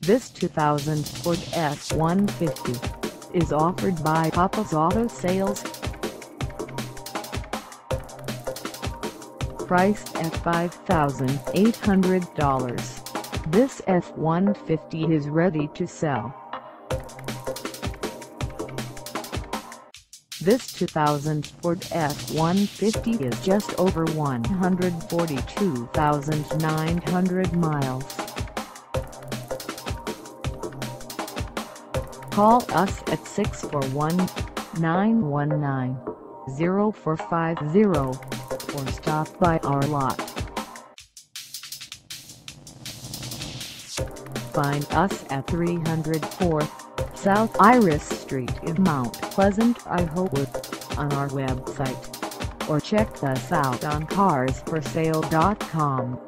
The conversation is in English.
This 2000 Ford F-150 is offered by Papa's Auto Sales. Priced at $5,800, this F-150 is ready to sell. This 2000 Ford F-150 is just over 142,900 miles. Call us at 641-919-0450 or stop by our lot. Find us at 304 South Iris Street in Mount Pleasant, Iowa, on our website, or check us out on carsforsale.com.